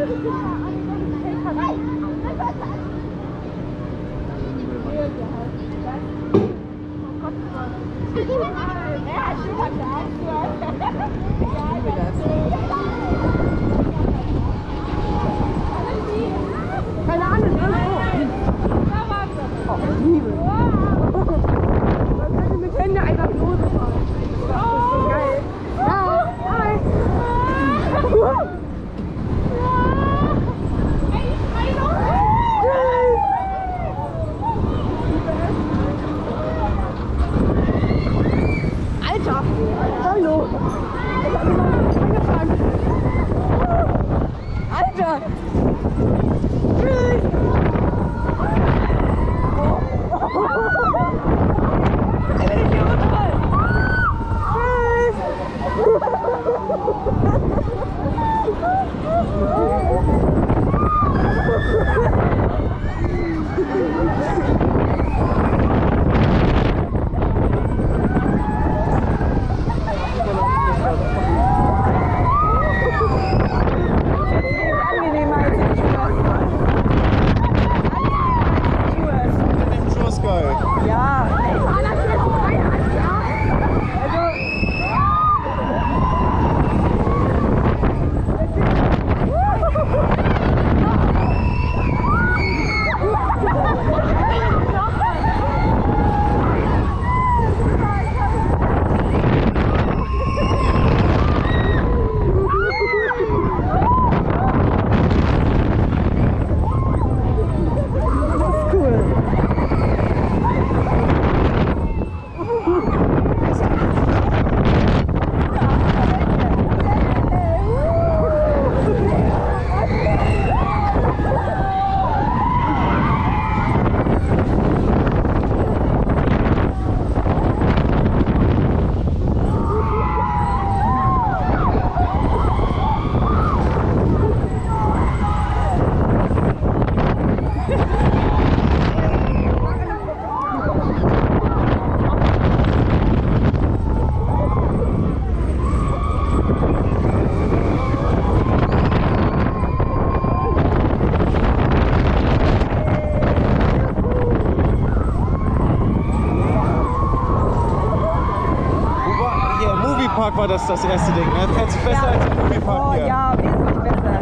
Keine Ahnung, oh, ich liebe. Man könnte mit Händen einfach losfahren. Das ist so geil. Ja, hi. Alter, hallo. Ich hab mich angefangen. Alter. Tschüss. War das erste Ding, ne? Fährt sich besser als im Moviepark hier. Ja, wesentlich besser.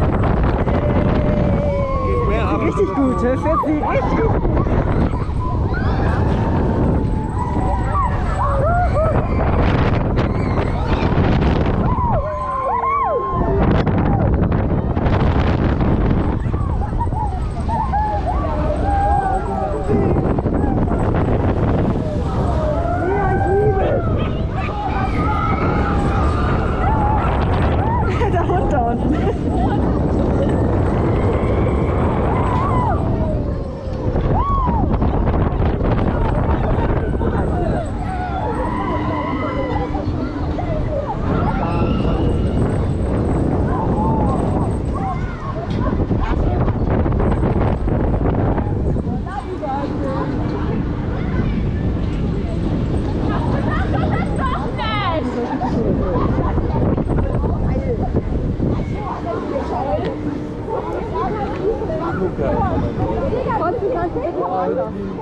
Richtig gut, fährt sie richtig gut. Guck,